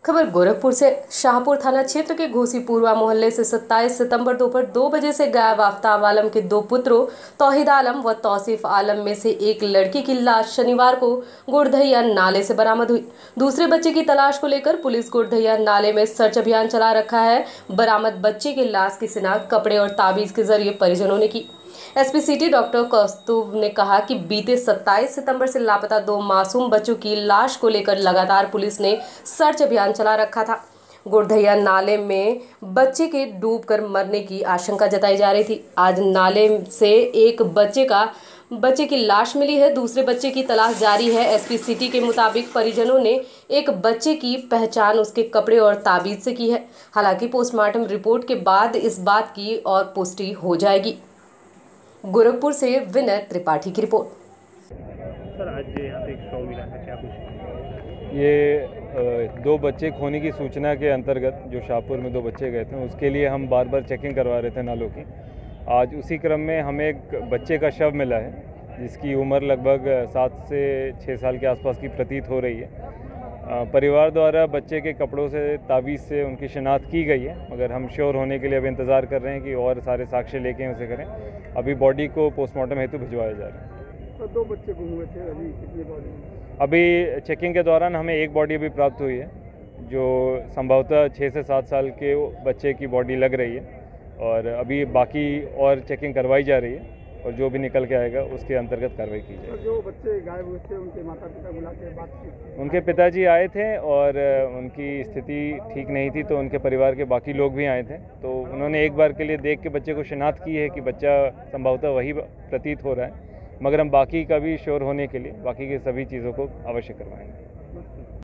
खबर गोरखपुर से। शाहपुर थाना क्षेत्र के घोसीपुरवा मोहल्ले से 27 सितंबर दोपहर 2 बजे से गायब आफ्ताब आलम के दो पुत्रों तौहीद आलम व तौसीफ आलम में से एक लड़की की लाश शनिवार को गुड़धैया नाले से बरामद हुई। दूसरे बच्चे की तलाश को लेकर पुलिस गुड़धैया नाले में सर्च अभियान चला रखा है। बरामद बच्चे की लाश की शिनाख्त कपड़े और ताबीज के जरिए परिजनों ने की। एसपी सिटी डॉक्टर कौस्तुभ ने कहा कि बीते 27 सितंबर से लापता दो मासूम बच्चों की लाश को लेकर लगातार पुलिस ने सर्च अभियान चला रखा था। गुड़धैया नाले में बच्चे के डूबकर मरने की आशंका जताई जा रही थी। आज नाले से एक बच्चे की लाश मिली है, दूसरे बच्चे की तलाश जारी है। एसपी सिटी के मुताबिक परिजनों ने एक बच्चे की पहचान उसके कपड़े और ताबीज से की है। हालांकि पोस्टमार्टम रिपोर्ट के बाद इस बात की और पुष्टि हो जाएगी। गोरखपुर से विनय त्रिपाठी की रिपोर्ट। सर, आज यहाँ पे एक शव मिला है, क्या कुछ? ये दो बच्चे खोने की सूचना के अंतर्गत जो शाहपुर में दो बच्चे गए थे, उसके लिए हम बार बार चेकिंग करवा रहे थे नालों की। आज उसी क्रम में हमें एक बच्चे का शव मिला है, जिसकी उम्र लगभग 7 से 6 साल के आसपास की प्रतीत हो रही है। परिवार द्वारा बच्चे के कपड़ों से, तावीज़ से उनकी शिनाख्त की गई है, मगर हम श्योर होने के लिए अब इंतज़ार कर रहे हैं कि और सारे साक्ष्य लेके उसे करें। अभी बॉडी को पोस्टमार्टम हेतु भिजवाया जा रहा है। तो दो बच्चे गुम हुए थे, अभी कितनी बॉडी? अभी चेकिंग के दौरान हमें एक बॉडी अभी प्राप्त हुई है, जो संभवतः 6 से 7 साल के बच्चे की बॉडी लग रही है, और अभी बाकी और चेकिंग करवाई जा रही है, और जो भी निकल के आएगा उसके अंतर्गत कार्रवाई की जाएगी। जो बच्चे गायब हुए थे, उनके माता पिता बुला के बात की? उनके पिताजी आए थे और उनकी स्थिति ठीक नहीं थी, तो उनके परिवार के बाकी लोग भी आए थे। तो उन्होंने एक बार के लिए देख के बच्चे को शिनाख्त की है कि बच्चा संभवतः वही प्रतीत हो रहा है, मगर हम बाकी का भी श्योर होने के लिए बाकी की सभी चीज़ों को अवश्य करवाएंगे।